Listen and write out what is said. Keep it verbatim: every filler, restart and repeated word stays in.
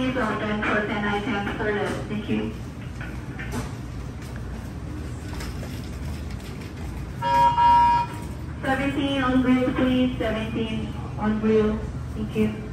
please open for ten items for less. Thank you. seventeen on grill, please. seventeen on grill. Thank you.